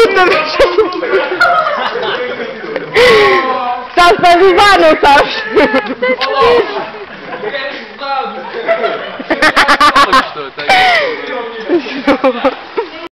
Tu também sabes para levar, não sabes? Gostou, tá aí.